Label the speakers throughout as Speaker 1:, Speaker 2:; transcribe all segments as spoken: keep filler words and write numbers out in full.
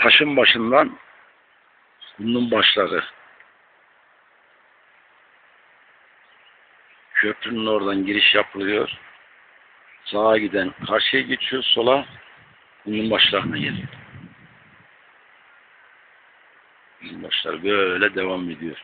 Speaker 1: taşın başından bunun başları. Köprünün oradan giriş yapılıyor. Sağa giden karşıya geçiyor, sola bunun başlarına geliyor. Bunun başları böyle devam ediyor.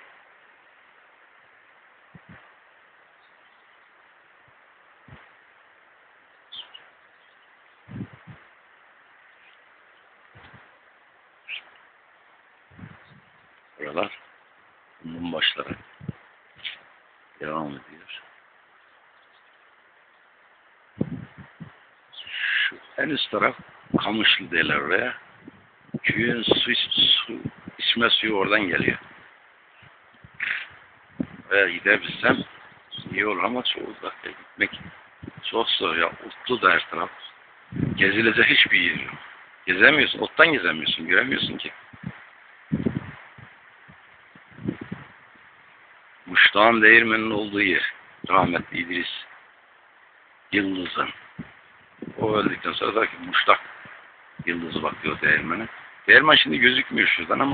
Speaker 1: Buralar bunun başları devam ediyor. Şu en üst taraf Kamışlı derler oraya. Köyün su, su içme suyu oradan geliyor. Veya gidebilsem iyi olur ama çok uzakta gitmek çok zor ya. Otlu da her taraf. Gezilecek hiçbir yer yok. Gezemiyorsun. Ottan gezemiyorsun. Göremiyorsun ki. Muştağın değirmenin olduğu yer. Rahmetli İdris Yıldız'ın. O öldükten sonra da Muştak Yıldız'ı bakıyor değirmene. Değirmen şimdi gözükmüyor şuradan ama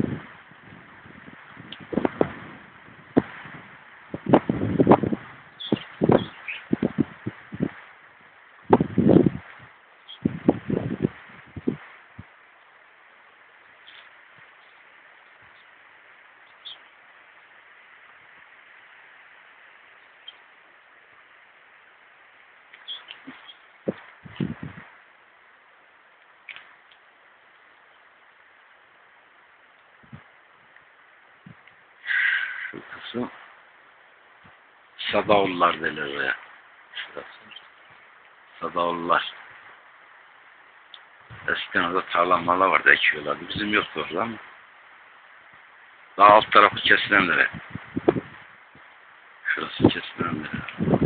Speaker 1: şu kısım Sadaoğullar derler oraya. Şurası. Sadaoğullar. Eskiden orada tarla mala vardı, ekiyorlardı. Bizim yoktu orada ama. Daha alt tarafı kesilenlere. Şurası kesilenlere.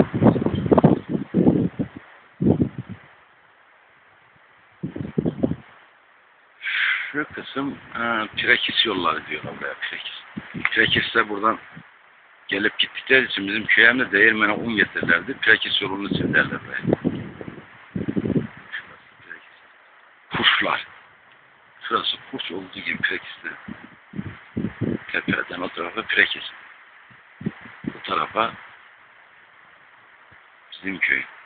Speaker 1: Şu kısım e, Pirekis yolları diyorlar buraya, Pirekis. Pirekis de buradan gelip gittikleri için bizim köyümde değirmene un getirirlerdi. Pirekis yolunu çizerler buraya. Kuşlar. Şurası kuş olduğu gibi Pirekis'te. Tepeden o tarafa Pirekis. Bu tarafa bizim köy.